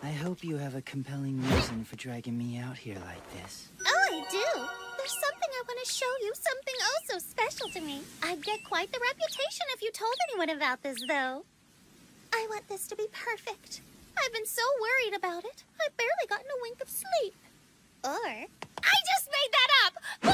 I hope you have a compelling reason for dragging me out here like this. Oh, I do. There's something I want to show you, something oh so special to me. I'd get quite the reputation if you told anyone about this, though. I want this to be perfect. I've been so worried about it. I've barely gotten a wink of sleep. Or... I just made that up!